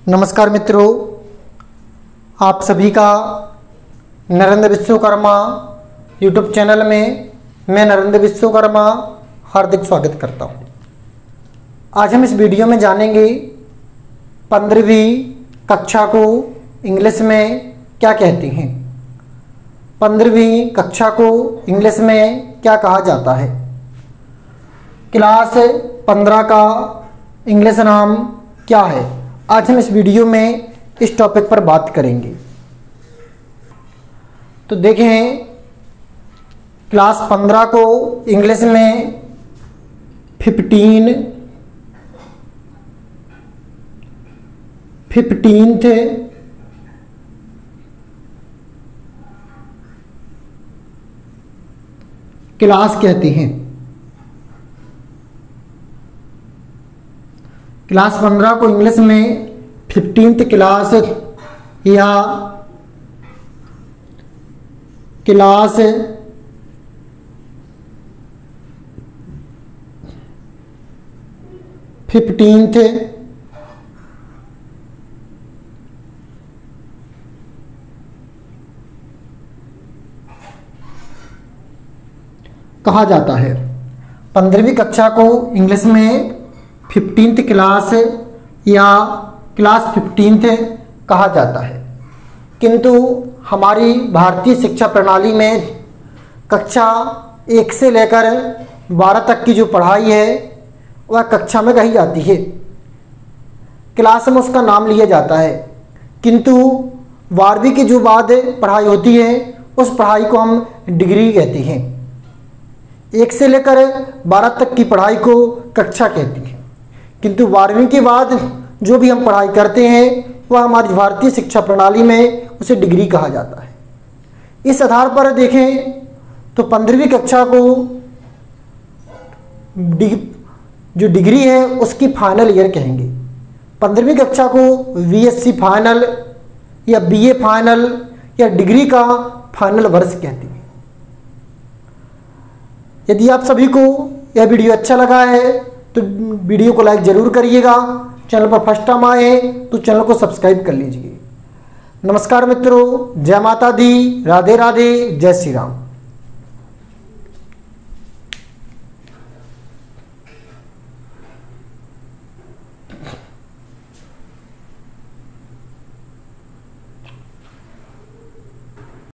नमस्कार मित्रों, आप सभी का नरेंद्र विश्वकर्मा यूट्यूब चैनल में मैं नरेंद्र विश्वकर्मा हार्दिक स्वागत करता हूं। आज हम इस वीडियो में जानेंगे 15वीं कक्षा को इंग्लिश में क्या कहते हैं। 15वीं कक्षा को इंग्लिश में क्या कहा जाता है। क्लास 15 का इंग्लिश नाम क्या है। आज हम इस वीडियो में इस टॉपिक पर बात करेंगे। तो देखें, क्लास 15 को इंग्लिश में 15th क्लास कहते हैं। क्लास 15 को इंग्लिश में 15th क्लास या क्लास 15th कहा जाता है। 15वीं कक्षा को इंग्लिश में 15th क्लास या क्लास 15th कहा जाता है, किंतु हमारी भारतीय शिक्षा प्रणाली में कक्षा 1 से लेकर 12 तक की जो पढ़ाई है वह कक्षा में कही जाती है, क्लास में उसका नाम लिया जाता है, किंतु 12वीं के जो बाद पढ़ाई होती है उस पढ़ाई को हम डिग्री कहते हैं। 1 से लेकर 12 तक की पढ़ाई को कक्षा कहती है, किंतु 12वीं के बाद जो भी हम पढ़ाई करते हैं वह हमारी भारतीय शिक्षा प्रणाली में उसे डिग्री कहा जाता है। इस आधार पर देखें तो 15वीं कक्षा को जो डिग्री है उसकी फाइनल ईयर कहेंगे। 15वीं कक्षा को बीएससी फाइनल या बीए फाइनल या डिग्री का फाइनल वर्ष कहते हैं। यदि आप सभी को यह वीडियो अच्छा लगा है तो वीडियो को लाइक जरूर करिएगा। चैनल पर फर्स्ट टाइम आए तो चैनल को सब्सक्राइब कर लीजिए। नमस्कार मित्रों, जय माता दी, राधे राधे, जय श्री राम।